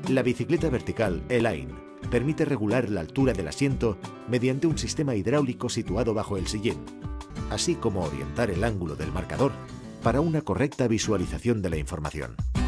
La bicicleta vertical E-Line permite regular la altura del asiento mediante un sistema hidráulico situado bajo el sillín, así como orientar el ángulo del marcador para una correcta visualización de la información.